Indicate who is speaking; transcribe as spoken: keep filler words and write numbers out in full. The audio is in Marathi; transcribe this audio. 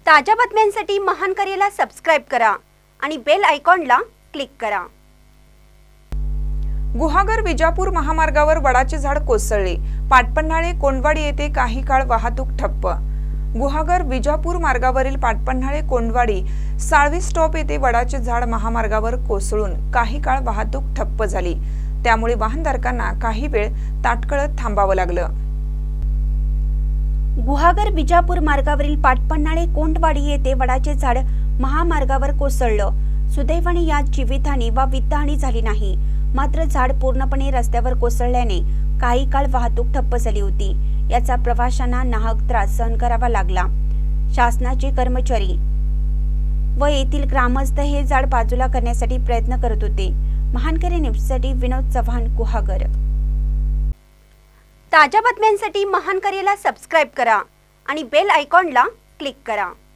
Speaker 1: ताज्या बातम्यांसाठी महान करेला सबस्क्राइब करा आणि बेल आयकॉनला क्लिक करा।
Speaker 2: गुहागर विजापूर महामार्गावर वडाचे झाड कोसळले। पाटपन्हाळे कोंडवाडी येथे काही काळ वाहतूक ठप्प। गुहागर विजापूर मार्गावरील पाटपन्हाळे कोंडवाडी साळवी स्टॉप येथे वडाचे झाड महामार्गावर कोसळून काही काळ वाहतूक ठप्प झाली। त्यामुळे वाहनधारकांना काही वेळ ताटकळत थांबावं लागलं।
Speaker 1: गुहागर विजापूर मार्गावरील पाटपन्हाळे कोंडवाडी येथे वडाचे झाड महामार्गावर कोसळलं। सुदैवाने यात जीवितहानी वा वित्तहानी झाली नाही। मात्र झाड पूर्णपणे रस्त्यावर कोसळल्याने काही काळ वाहतूक ठप्प झाली होती। याचा प्रवाशांना नाहक त्रास सहन करावा लागला। शासनाचे कर्मचारी व येथील ग्रामस्थ हे झाड बाजूला करण्यासाठी प्रयत्न करत होते। महानकरे न्यूजसाठी विनोद चव्हाण, गुहागर। ताज्या बातम्यांसाठी महान करेला सबस्क्राइब करा आणि बेल आयकॉनला क्लिक करा।